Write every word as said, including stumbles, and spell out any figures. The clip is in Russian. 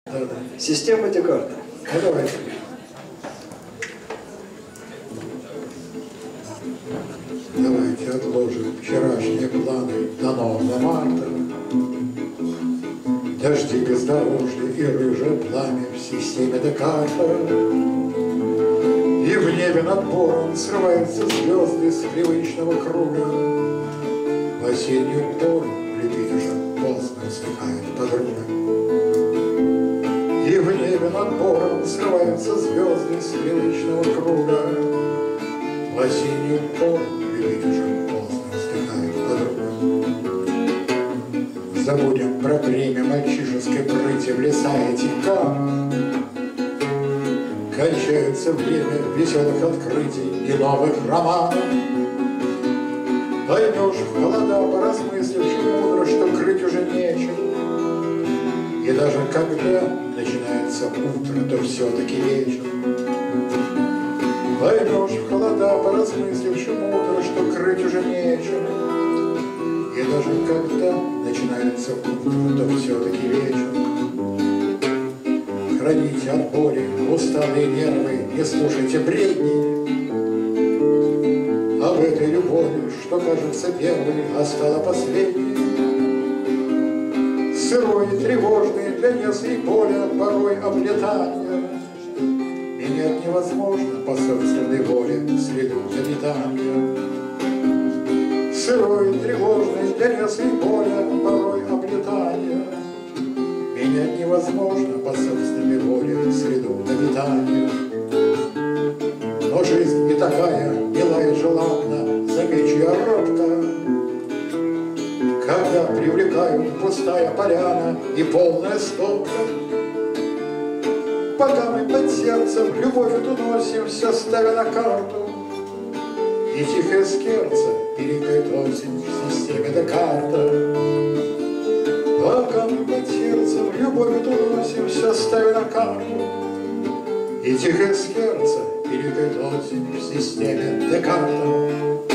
Да, да. Система Декарта. Ну, давайте. Давайте отложим вчерашние планы до нового марта. Дожди бездорожья и рыжее пламя в системе Декарта. И в небе над бором срываются звезды с привычного круга. В осеннюю пору любить уже поздно, вздыхает подруга. И в небе над бором срываются звезды с привычного круга. В осеннюю пору любить уже поздно, вздыхает подруга. Забудем про время мальчишеской прыти в леса этикам. Кончается время веселых открытий и новых романов. Поймешь в холода, поразмысливши мудро, что крыть уже нечем. И даже когда начинается утро, то все-таки вечер. Поймешь в холода, поразмысливши мудро, что крыть уже нечем. И даже когда начинается утро, то все-таки вечер. Храните от боли усталые нервы, не слушайте бредни. Об этой любови, что кажется первой, а стала последней. Сырой, тревожный для несли поля порой облетания. И нет невозможно по собственной воле среду обитания. Сырой, тревожный для несли поля порой облетания. Менять невозможно по собственной воле среду обитания. Но жизнь не такая милая и желанна, замечу я робко, когда привлекают пустая поляна и полная стопка. Пока мы под сердцем любовь эту носим, все ставя на карту, и тихое скерце перекает осень в системе Декарта. Пока мы под сердцем любовь эту носим, все ставя на карту, и тихое скерце перекает осень в системе Декарта.